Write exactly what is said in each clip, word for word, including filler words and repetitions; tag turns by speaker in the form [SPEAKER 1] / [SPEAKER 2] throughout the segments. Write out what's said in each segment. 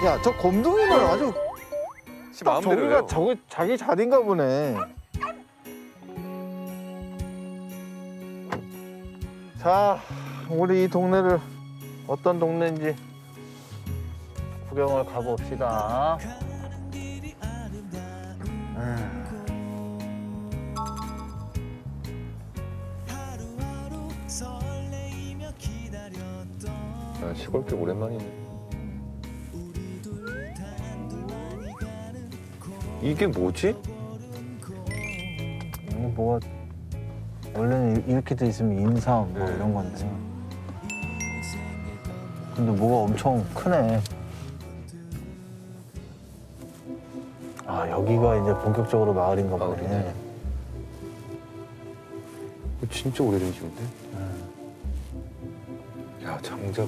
[SPEAKER 1] 야, 저 곰둥이는 아주
[SPEAKER 2] 지
[SPEAKER 1] 딱
[SPEAKER 2] 마음대로
[SPEAKER 1] 저기가
[SPEAKER 2] 해요.
[SPEAKER 1] 저기 자기 자리인가 보네. 자, 우리 이 동네를 어떤 동네인지 구경을 가봅시다. 음.
[SPEAKER 2] 아, 시골길 오랜만이네. 이게 뭐지?
[SPEAKER 1] 이게 뭐가 원래는 이렇게 돼 있으면 인삼 뭐
[SPEAKER 2] 네.
[SPEAKER 1] 이런 건데. 근데 뭐가 엄청 크네. 아, 여기가 이제 본격적으로 마을인가 보네.
[SPEAKER 2] 마을이네. 이거 진짜 오래된 집인데?
[SPEAKER 1] 음.
[SPEAKER 2] 야, 장작을.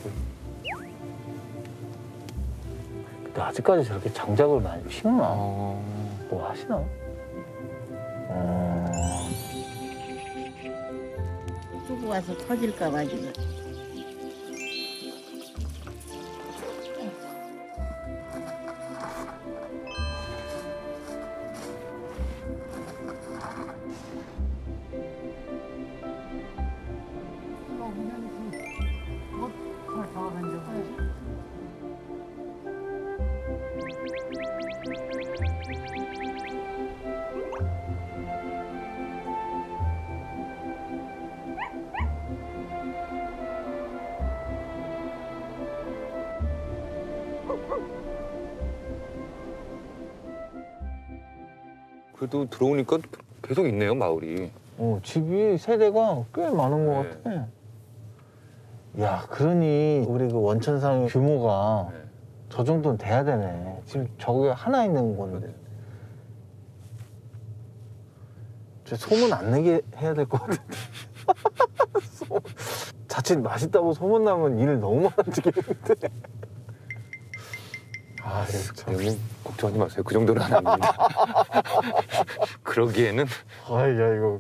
[SPEAKER 1] 근데 아직까지 저렇게 장작을 많이 심나?
[SPEAKER 2] 어...
[SPEAKER 1] 뭐 하시나? 어...
[SPEAKER 3] 쓰고 와서 터질까 봐 지금.
[SPEAKER 2] 그래도 들어오니까 계속 있네요, 마을이.
[SPEAKER 1] 어, 집이 세대가 꽤 많은 것
[SPEAKER 2] 네.
[SPEAKER 1] 같아. 야, 그러니 우리 그 원천상의 규모가
[SPEAKER 2] 네.
[SPEAKER 1] 저 정도는 돼야 되네. 지금 저게 하나 있는 건데. 저 소문 안 내게 해야 될 것 같은데. 소문. 자칫 맛있다고 소문나면 일 너무 많아지겠는데. 아, 참.
[SPEAKER 2] 형님 걱정하지 마세요. 그 정도는 안 합니다. 그러기에는
[SPEAKER 1] 아이, 야, 이거.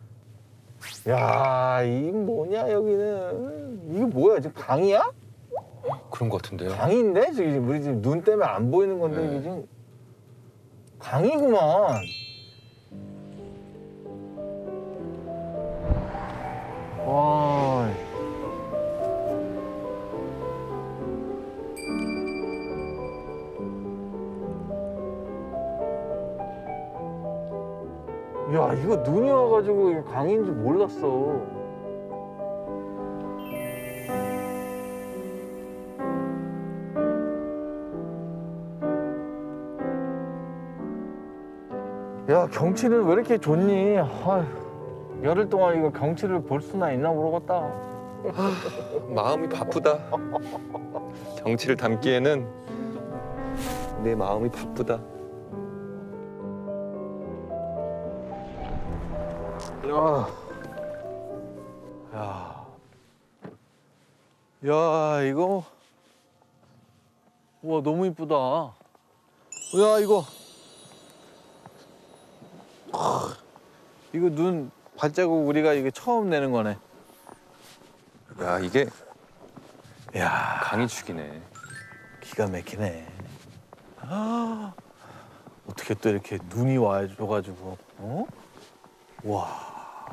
[SPEAKER 1] 야, 이 뭐냐, 여기는. 이게 뭐야, 지금 강이야?
[SPEAKER 2] 그런 것 같은데요.
[SPEAKER 1] 강인데? 저기 우리 지금 눈 때문에 안 보이는 건데,
[SPEAKER 2] 네.
[SPEAKER 1] 이게 지금. 강이구만. 와. 야, 이거 눈이 와가지고 이거 강인지 몰랐어. 야, 경치는 왜 이렇게 좋니? 아휴, 열흘 동안 이거 경치를 볼 수나 있나 모르겠다.
[SPEAKER 2] 마음이 바쁘다. 정치를 담기에는 내 마음이 바쁘다.
[SPEAKER 1] 야, 야, 야, 이거, 와, 너무 이쁘다. 야, 이거, 아, 이거 눈 발자국 우리가 이게 처음 내는 거네.
[SPEAKER 2] 야, 이게
[SPEAKER 1] 야,
[SPEAKER 2] 강이 죽이네.
[SPEAKER 1] 기가 막히네. 아, 어떻게 또 이렇게 눈이 와줘가지고, 어? 와.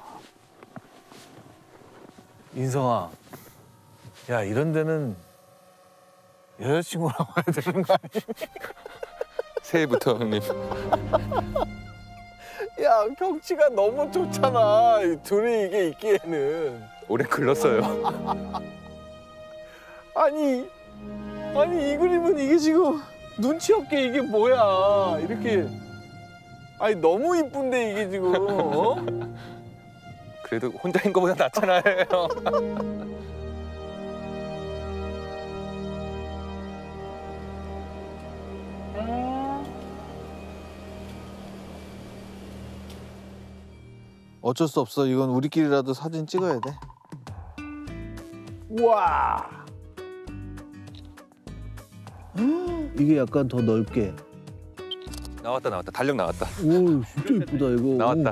[SPEAKER 1] 인성아, 야, 이런 데는 여자친구랑 와야 되는 거 아니야?
[SPEAKER 2] 새해부터 형님.
[SPEAKER 1] 야, 경치가 너무 좋잖아. 이 둘이 이게 있기에는.
[SPEAKER 2] 오래 글렀어요.
[SPEAKER 1] 아니, 아니, 이 그림은 이게 지금 눈치 없게 이게 뭐야. 이렇게. 아니, 너무 이쁜데, 이게 지금. 어?
[SPEAKER 2] 그래도 혼자인 거보다 낫잖아요.
[SPEAKER 1] 어쩔 수 없어. 이건 우리끼리라도 사진 찍어야 돼. 우와. 이게 약간 더 넓게.
[SPEAKER 2] 나왔다 나왔다. 달력 나왔다.
[SPEAKER 1] 오, 진짜 이쁘다 이거.
[SPEAKER 2] 나왔다.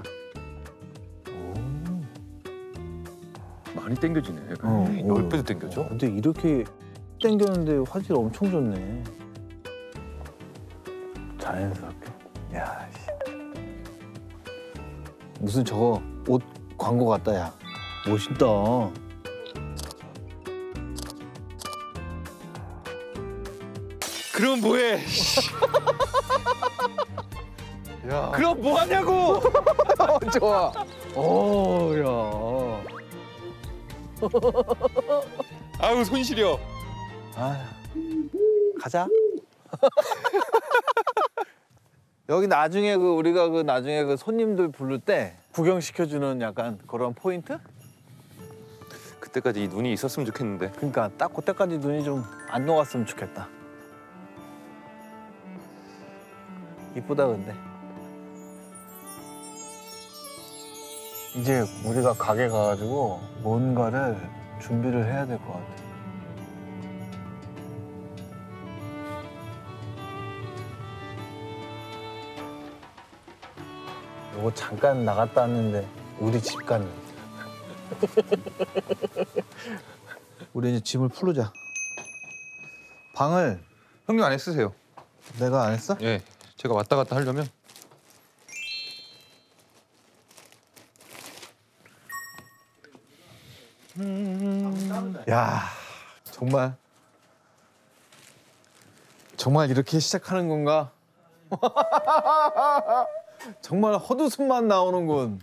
[SPEAKER 2] 많이 땡겨지네.
[SPEAKER 1] 어,
[SPEAKER 2] 열 배도 땡겨져.
[SPEAKER 1] 어, 근데 이렇게 땡겼는데 화질 엄청 좋네. 자연스럽게. 야, 씨. 무슨 저거 옷 광고 같다, 야. 멋있다.
[SPEAKER 2] 그럼 뭐해?
[SPEAKER 1] 야.
[SPEAKER 2] 그럼 뭐 하냐고?
[SPEAKER 1] 좋아. 오, 야.
[SPEAKER 2] 아우 손 시려.
[SPEAKER 1] 아, 가자. 여기 나중에 그 우리가 그 나중에 그 손님들 부를 때 구경시켜주는 약간 그런 포인트?
[SPEAKER 2] 그때까지 이 눈이 있었으면 좋겠는데.
[SPEAKER 1] 그러니까 딱 그때까지 눈이 좀 안 녹았으면 좋겠다. 이쁘다 근데. 이제 우리가 가게 가가지고 뭔가를 준비를 해야 될 것 같아. 요거 잠깐 나갔다 왔는데 우리 집 갔네. 우리 이제 짐을 풀자. 방을
[SPEAKER 2] 형님 안에 쓰세요.
[SPEAKER 1] 내가 안 했어?
[SPEAKER 2] 예, 제가 왔다 갔다 하려면.
[SPEAKER 1] 야, 정말 정말 이렇게 시작하는 건가? 정말 헛웃음만 나오는군.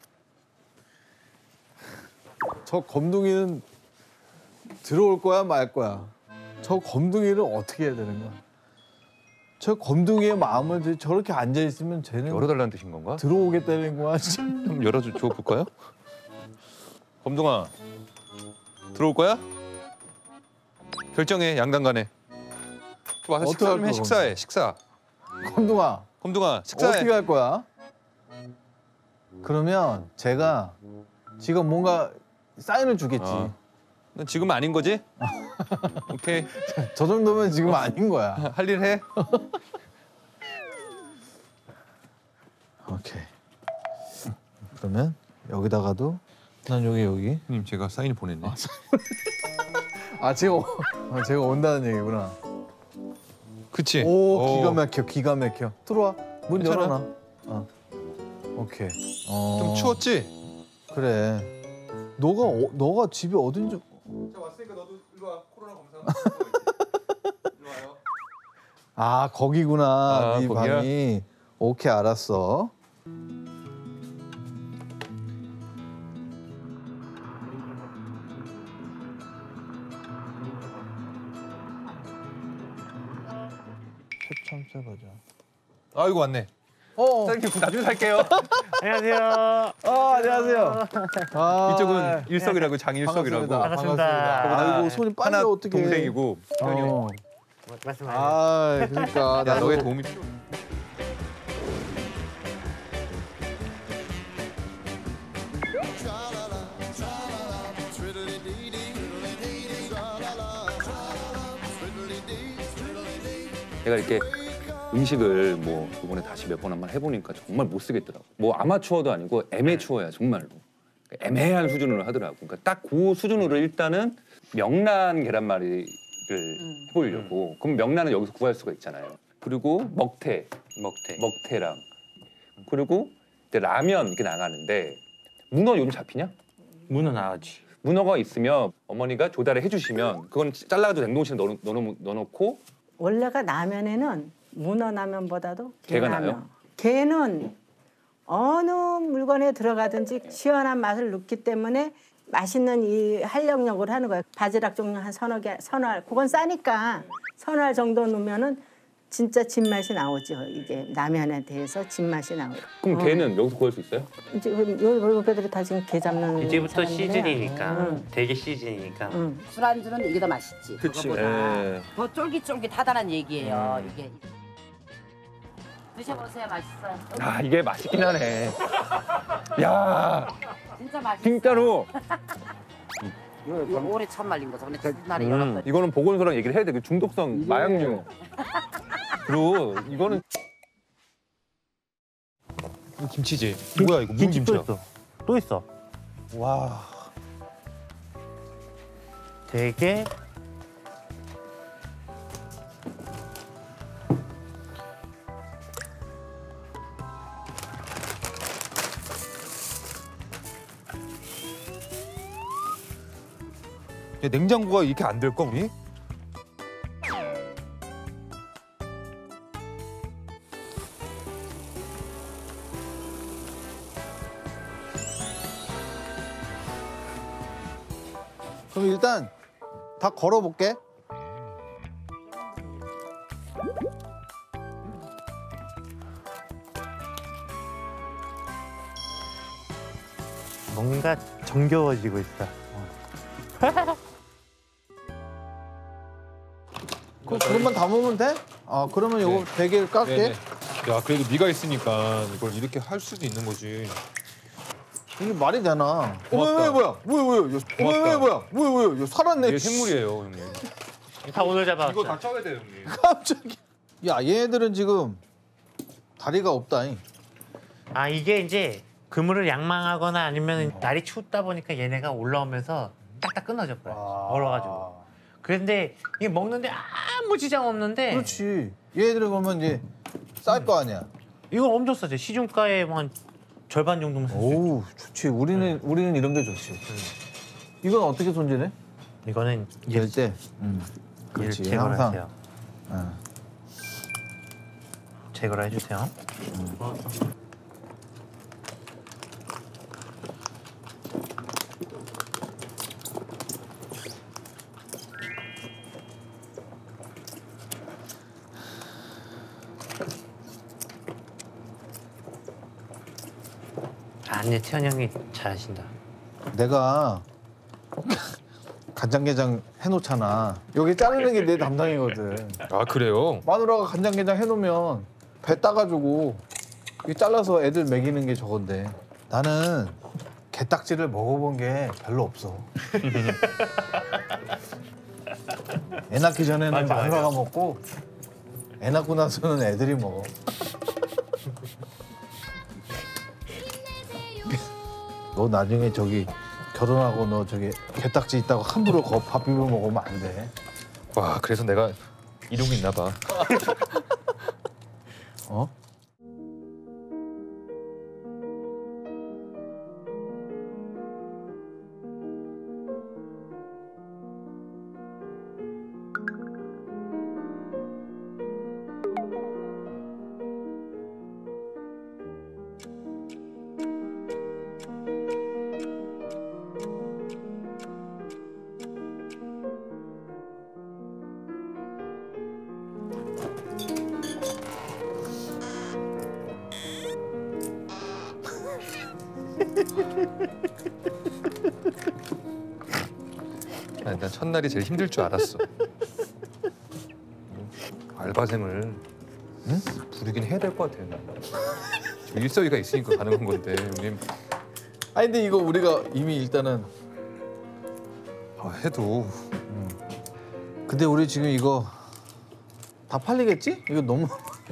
[SPEAKER 1] 저 검둥이는 들어올 거야 말 거야. 저 검둥이를 어떻게 해야 되는 거야? 저 검둥이의 마음을 저렇게 앉아 있으면 쟤는
[SPEAKER 2] 열어달라는 뜻인 건가?
[SPEAKER 1] 들어오겠다는 거야. 진짜.
[SPEAKER 2] 좀 열어줘 줘 볼까요? 검둥아, 들어올 거야? 결정해 양간간에. 와서
[SPEAKER 1] 어떡할
[SPEAKER 2] 식사 좀 해.
[SPEAKER 1] 거야,
[SPEAKER 2] 식사해 식사.
[SPEAKER 1] 검둥아,
[SPEAKER 2] 검둥아 식사해.
[SPEAKER 1] 어떻게 할 거야? 그러면 제가 지금 뭔가 사인을 주겠지.
[SPEAKER 2] 어. 넌 지금 아닌 거지? 오케이.
[SPEAKER 1] 저 정도면 지금 아닌 거야.
[SPEAKER 2] 할 일 해.
[SPEAKER 1] 오케이. 그러면 여기다가도 난 여기 여기.
[SPEAKER 2] 형님 제가 사인을 보냈네.
[SPEAKER 1] 아 제가 오- 아, 제가 온다는 얘기구나.
[SPEAKER 2] 그치?
[SPEAKER 1] 오 기가 막혀 기가 막혀. 들어와. 문
[SPEAKER 2] 괜찮아?
[SPEAKER 1] 열어놔. 어. 오케이. 어.
[SPEAKER 2] 좀 추웠지?
[SPEAKER 1] 그래. 너가 어, 너가 집이 어딘지.
[SPEAKER 2] 자 왔으니까 너도 일로 와. 코로나 검사. 일로 와요.
[SPEAKER 1] 아 거기구나.
[SPEAKER 2] 아,
[SPEAKER 1] 네
[SPEAKER 2] 거기야?
[SPEAKER 1] 방이. 오케이 알았어. 새참새 과자.
[SPEAKER 2] 아이고 왔네.
[SPEAKER 1] 어.
[SPEAKER 2] 사장님 나중에 살게요.
[SPEAKER 4] 안녕하세요.
[SPEAKER 1] 어 안녕하세요. 아,
[SPEAKER 2] 이쪽은 일석이라고 장일석이라고.
[SPEAKER 1] 반갑습니다.
[SPEAKER 4] 반갑습니다.
[SPEAKER 1] 아이고 손이 빨리
[SPEAKER 2] 하나
[SPEAKER 1] 어떻게?
[SPEAKER 2] 동생이고.
[SPEAKER 1] 어.
[SPEAKER 4] 말씀하세요.
[SPEAKER 1] 아 그러니까
[SPEAKER 2] 야
[SPEAKER 1] 나도
[SPEAKER 2] 너의 도움이 필요.
[SPEAKER 5] 내가 이렇게 음식을 뭐 이번에 다시 몇 번 한번 해보니까 정말 못 쓰겠더라고. 뭐 아마추어도 아니고 애매추어야 정말로. 애매한 수준으로 하더라고. 그러니까 딱 그 수준으로 일단은 명란 계란말이를 해보려고. 그럼 명란은 여기서 구할 수가 있잖아요. 그리고 먹태,
[SPEAKER 4] 먹태.
[SPEAKER 5] 먹태랑 그리고 이제 라면 이렇게 나가는데 문어 요즘 잡히냐?
[SPEAKER 4] 문어 나오지.
[SPEAKER 5] 문어가 있으면 어머니가 조달을 해주시면 그건 잘라가지고 냉동실에 넣어, 넣어, 넣어놓고
[SPEAKER 6] 원래가 라면에는 문어 라면보다도
[SPEAKER 5] 게가
[SPEAKER 6] 게라면.
[SPEAKER 5] 나요?
[SPEAKER 6] 게는 어느 물건에 들어가든지 시원한 맛을 넣기 때문에 맛있는 이 활력력을 하는 거예요. 바지락 종류 한 서너 개, 서너 알. 그건 싸니까 서너 알 정도 넣으면은 진짜 진맛이 나오죠. 이게 라면에 대해서 진맛이 나오죠.
[SPEAKER 5] 그럼
[SPEAKER 6] 어.
[SPEAKER 5] 게는 여기서 구할 수 있어요?
[SPEAKER 6] 이제 요 요배들이 다 지금 게 잡는
[SPEAKER 4] 이제부터
[SPEAKER 6] 사람들이야.
[SPEAKER 4] 시즌이니까.
[SPEAKER 6] 응.
[SPEAKER 4] 되게 시즌이니까.
[SPEAKER 6] 응.
[SPEAKER 7] 술안주는 이게 더 맛있지.
[SPEAKER 2] 그치.
[SPEAKER 7] 그거보다
[SPEAKER 2] 예.
[SPEAKER 7] 더 쫄깃쫄깃하다는 얘기예요.
[SPEAKER 5] 음.
[SPEAKER 7] 이게 드셔보세요. 맛있어요.
[SPEAKER 5] 아 이게 맛있긴 하네. 야
[SPEAKER 7] 진짜 맛있어.
[SPEAKER 5] 진짜로
[SPEAKER 7] 이거 오래 참 말린 거 저번에 날에
[SPEAKER 5] 음,
[SPEAKER 7] 열었거든.
[SPEAKER 5] 이거는 보건소랑 얘기를 해야 돼. 그 중독성 마약류. 그리고 이거는
[SPEAKER 2] 이거 김치지. 뭐야 이거 무슨
[SPEAKER 4] 김치 또
[SPEAKER 2] 김치야?
[SPEAKER 4] 있어. 또 있어.
[SPEAKER 2] 와.
[SPEAKER 4] 되게
[SPEAKER 2] 야, 냉장고가 이렇게 안 될까 우리?
[SPEAKER 1] 그럼 일단 다 걸어볼게.
[SPEAKER 4] 뭔가 정겨워지고 있어.
[SPEAKER 1] 그, 그것만 담으면 돼? 아 그러면 요거
[SPEAKER 2] 네.
[SPEAKER 1] 베개를 깎게.
[SPEAKER 2] 네네. 야 그래도 네가 있으니까 이걸 이렇게 할 수도 있는 거지.
[SPEAKER 1] 이게 말이 되나?
[SPEAKER 2] 고맙다.
[SPEAKER 1] 어머, 왜 뭐야? 뭐야 뭐야? 어머,
[SPEAKER 2] 고맙다.
[SPEAKER 1] 왜 뭐야? 뭐야 뭐야? 이거 살았네.
[SPEAKER 2] 이게 생물이에요 형님.
[SPEAKER 4] 다 오늘 잡아왔어.
[SPEAKER 2] 이거 다 쳐야 돼요 형님.
[SPEAKER 1] 깜짝이야. 야 얘네들은 지금 다리가 없다잉.
[SPEAKER 4] 아 이게 이제 그물을 양망하거나 아니면 날이 춥다 보니까 얘네가 올라오면서 딱딱 끊어져 버려. 얼어가지고. 그런데 이게 먹는데 아무 지장 없는데
[SPEAKER 1] 그렇지. 얘네들은 그러면 이제 쌀 거 아니야.
[SPEAKER 4] 이거 엄청 싸죠. 시중가의 뭐한 절반 정도면 쓸 수 있어.
[SPEAKER 1] 오우 좋지. 우리는 우리는 이런 게 좋지. 이건 어떻게 손질해?
[SPEAKER 4] 이거는
[SPEAKER 1] 열 때. 음.
[SPEAKER 4] 일
[SPEAKER 1] 그렇지.
[SPEAKER 4] 제거를
[SPEAKER 1] 항상.
[SPEAKER 4] 하세요.
[SPEAKER 1] 어.
[SPEAKER 4] 제거를 해주세요. 아니 태현 형이 잘하신다.
[SPEAKER 1] 내가 간장게장 해놓잖아. 여기 자르는 게 내 담당이거든.
[SPEAKER 2] 아 그래요?
[SPEAKER 1] 마누라가 간장게장 해놓으면 배 따가지고 이 잘라서 애들 먹이는 게 저건데 나는 게딱지를 먹어본 게 별로 없어. 애 낳기 전에는
[SPEAKER 4] 맞아,
[SPEAKER 1] 마누라가
[SPEAKER 4] 맞아.
[SPEAKER 1] 먹고 애 낳고 나서는 애들이 먹어. 너 나중에 저기 결혼하고 너 저기 게딱지 있다고 함부로 거 밥 비벼 먹으면 안 돼.
[SPEAKER 2] 와 그래서 내가 이러고 있나 봐.
[SPEAKER 1] 어?
[SPEAKER 2] 난, 난 첫날이 제일 힘들 줄 알았어. 알바생을 응? 부르긴 해야 될 것 같아요. 저 일서이가 있으니까 가능한 건데 형님.
[SPEAKER 1] 아니 근데 이거 우리가 이미 일단은
[SPEAKER 2] 아, 해도
[SPEAKER 1] 근데 우리 지금 이거 다 팔리겠지? 이거 너무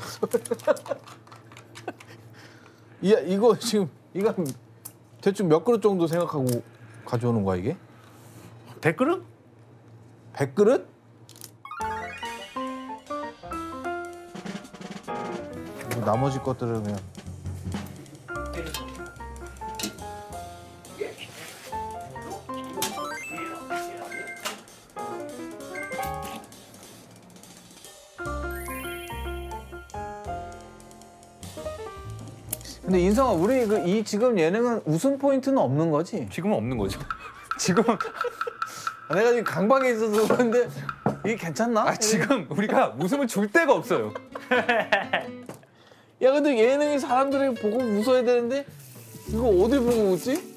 [SPEAKER 1] 야 이거 지금 이거 대충 몇 그릇 정도 생각하고 가져오는 거야 이게?
[SPEAKER 4] 백 그릇?
[SPEAKER 1] 백 그릇? 그리고 나머지 것들은 그냥 근데 인성아 우리 그 이 지금 예능은 웃음 포인트는 없는 거지?
[SPEAKER 2] 지금은 없는 거죠. 지금
[SPEAKER 1] 내가 지금 강박에 있어서 그런데 이게 괜찮나?
[SPEAKER 2] 아 지금 우리가 웃음을 줄 데가 없어요.
[SPEAKER 1] 야 근데 예능이 사람들이 보고 웃어야 되는데 이거 어디 보고 웃지?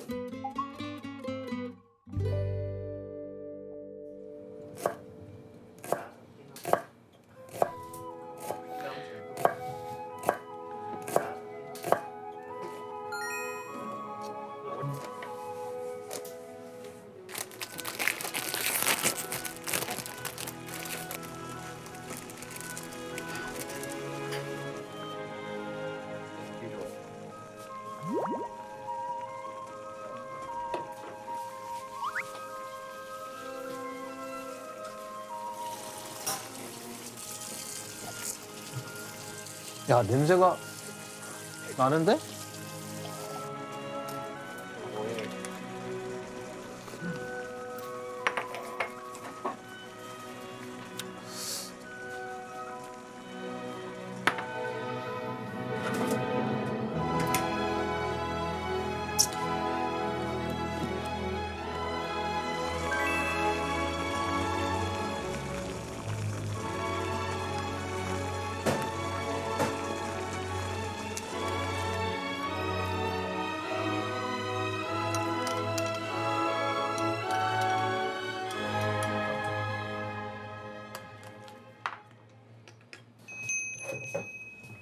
[SPEAKER 1] 야 냄새가 나는데?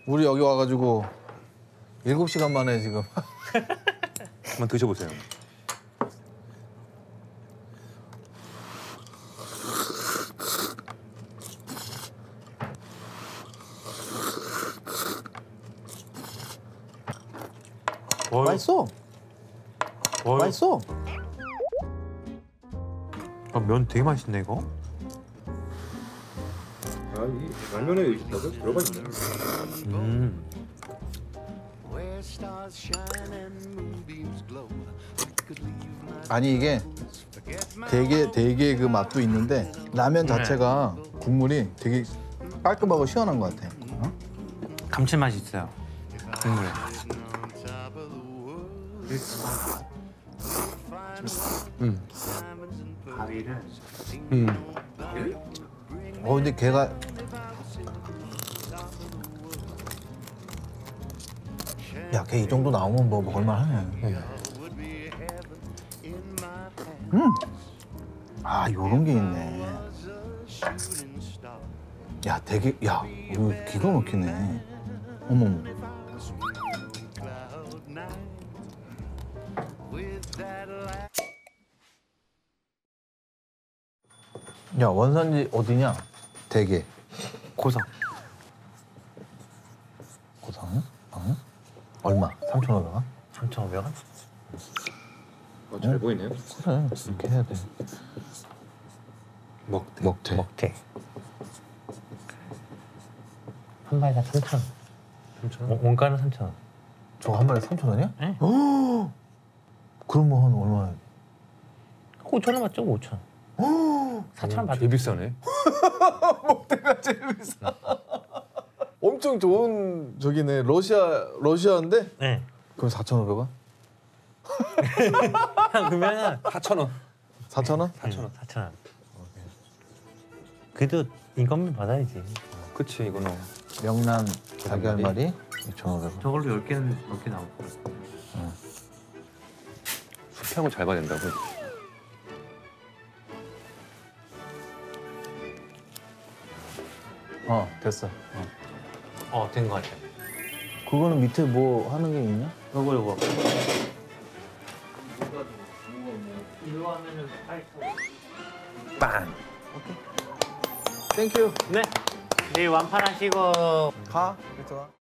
[SPEAKER 1] 우리 여기 와가지고 일곱 시간 만에 지금
[SPEAKER 2] 한번 드셔보세요.
[SPEAKER 1] 맛있어.
[SPEAKER 4] 어,
[SPEAKER 1] 맛있어.
[SPEAKER 4] 아, 면 되게 맛있네 이거.
[SPEAKER 2] 아이 라면에 있다고 들어가 있네.
[SPEAKER 4] 음.
[SPEAKER 1] 아니 이게 되게 되게 그 맛도 있는데 라면 자체가 국물이 되게 깔끔하고 시원한 것 같아. 어?
[SPEAKER 4] 감칠맛이 있어요. 국물에.
[SPEAKER 2] 음.
[SPEAKER 4] 가위를.
[SPEAKER 2] 음.
[SPEAKER 1] 어 근데 걔가 야 걔 이 정도 나오면 뭐 먹을만하네. 음. 아 요런 게 있네. 야 되게 야 이거 기가 막히네. 어머. 야 원산지 어디냐? 대게.
[SPEAKER 4] 고성.
[SPEAKER 1] 고성? 어? 얼마? 삼천오백 원?
[SPEAKER 4] 삼천오백 원?
[SPEAKER 2] 어, 잘 보이네요.
[SPEAKER 1] 그래 이렇게 해야 돼.
[SPEAKER 2] 먹태.
[SPEAKER 1] 먹태.
[SPEAKER 4] 먹태. 한 마리당 삼천 원.
[SPEAKER 2] 삼천
[SPEAKER 4] 원? 원가는 삼천 원.
[SPEAKER 1] 저거 한 마리 삼천 원이야?
[SPEAKER 4] 네.
[SPEAKER 1] 그러면 한 얼마?
[SPEAKER 4] 오천 원 맞죠? 오천 원. 사천 원 받을
[SPEAKER 2] 되게 비싸네.
[SPEAKER 1] 먹태가 제일 비싸. 엄청 좋은 저기네. 러시아 러시아인데?
[SPEAKER 4] 네.
[SPEAKER 1] 그럼 사천오백 원?
[SPEAKER 4] 형 그러면은
[SPEAKER 2] 사천 원.
[SPEAKER 1] 사천 원?
[SPEAKER 4] 사천 원. 사천 원. 그래도 인건비 받아야지.
[SPEAKER 2] 그치 이거는.
[SPEAKER 1] 명란 닭이 한 마리 이천오백 원.
[SPEAKER 4] 저걸로 열 개는 넘게 나올 거야.
[SPEAKER 5] 수평을 잘 봐야 된다고.
[SPEAKER 1] 어 됐어. 어.
[SPEAKER 4] 어, 된 거 같아.
[SPEAKER 1] 그거는 밑에 뭐 하는 게 있냐?
[SPEAKER 4] 요거 요거. 이거 하면은
[SPEAKER 1] 빵. 땡큐.
[SPEAKER 4] 네. 내일 완판하시고
[SPEAKER 1] 가. 이쪽아.